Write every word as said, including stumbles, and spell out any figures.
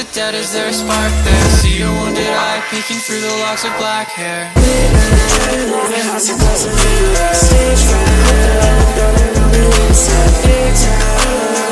it dead? Is there a spark there? See your wounded eye peeking through the locks of black hair. Leaving house and closing me like stage fright. Burning on the inside, big time.